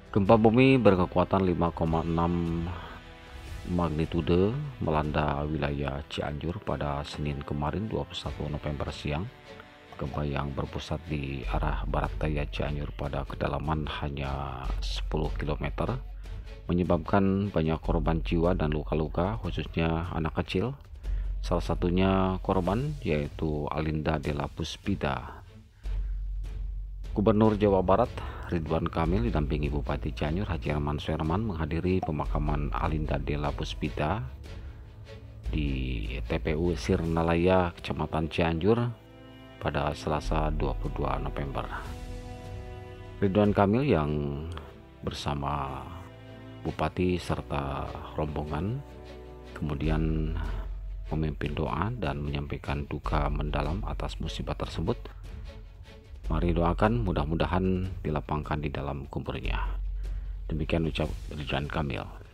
Gempa bumi berkekuatan 5,6 magnitudo melanda wilayah Cianjur pada Senin kemarin 21 November siang. Gempa yang berpusat di arah barat daya Cianjur pada kedalaman hanya 10 km menyebabkan banyak korban jiwa dan luka-luka, khususnya anak kecil. Salah satunya korban yaitu Alinda Della Puspita. Gubernur Jawa Barat Ridwan Kamil didampingi Bupati Cianjur Haji Herman Suherman menghadiri pemakaman Alinda Della Puspita di TPU Sirnalaya, Kecamatan Cianjur pada Selasa 22 November. Ridwan Kamil yang bersama Bupati serta rombongan kemudian memimpin doa dan menyampaikan duka mendalam atas musibah tersebut. Mari doakan mudah-mudahan dilapangkan di dalam kuburnya. Demikian ucap Ridwan Kamil.